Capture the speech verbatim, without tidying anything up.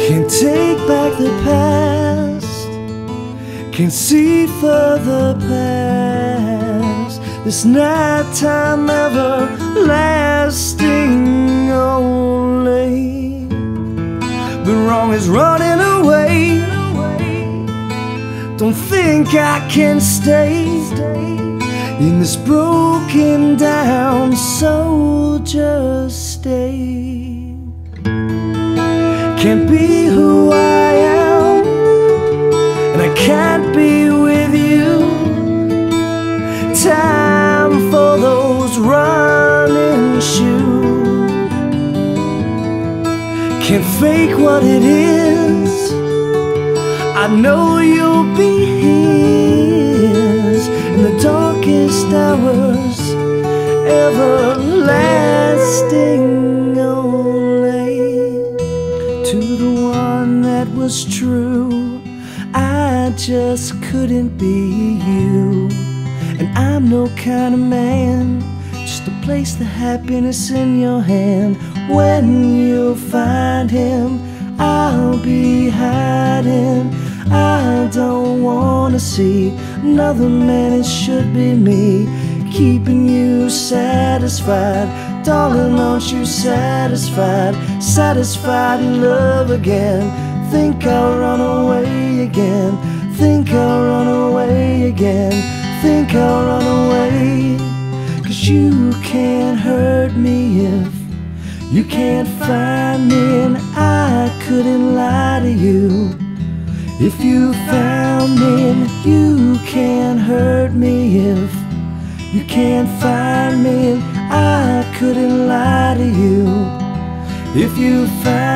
Can't take back the past, can't see further past this nighttime everlasting only. But wrong is running away. Don't think I can stay in this broken down soul. Just stay. Can't be who I am, and I can't be with you. Time for those running shoes. Can't fake what it is. I know you'll be his in the darkest hours, everlasting only. To the one that was true, I just couldn't be you. And I'm no kind of man, just to place the happiness in your hand. When you find him, I'll be hiding. I don't wanna see another man, it should be me, keeping you satisfied. Darling, aren't you satisfied? Satisfied in love again. Think I'll run away again. Think I'll run away again. Think I'll run away. 'Cause you can't hurt me if you can't find me, and I couldn't lie to you. If you found me, and you can't hurt me if you can't find me, and I couldn't lie to you. If you found